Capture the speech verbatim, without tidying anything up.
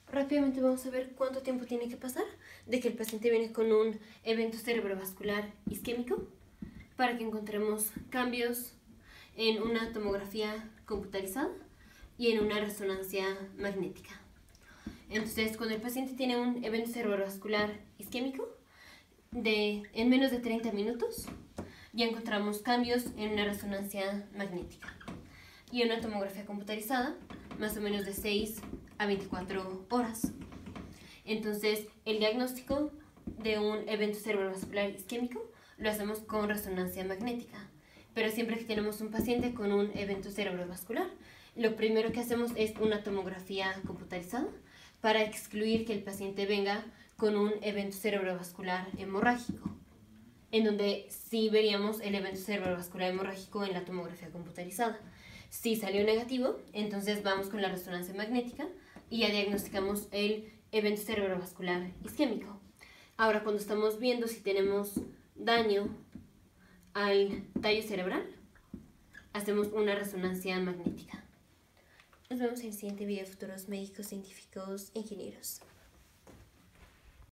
Rápidamente vamos a ver cuánto tiempo tiene que pasar de que el paciente viene con un evento cerebrovascular isquémico para que encontremos cambios en una tomografía computarizada y en una resonancia magnética. Entonces, cuando el paciente tiene un evento cerebrovascular isquémico, de, en menos de treinta minutos ya encontramos cambios en una resonancia magnética. Y una tomografía computarizada, más o menos de seis a veinticuatro horas. Entonces, el diagnóstico de un evento cerebrovascular isquémico lo hacemos con resonancia magnética. Pero siempre que tenemos un paciente con un evento cerebrovascular, lo primero que hacemos es una tomografía computarizada para excluir que el paciente venga con un evento cerebrovascular hemorrágico, en donde sí veríamos el evento cerebrovascular hemorrágico en la tomografía computarizada. Si salió negativo, entonces vamos con la resonancia magnética y ya diagnosticamos el evento cerebrovascular isquémico. Ahora, cuando estamos viendo si tenemos daño al tallo cerebral, hacemos una resonancia magnética. Nos vemos en el siguiente video, futuros médicos, científicos, ingenieros.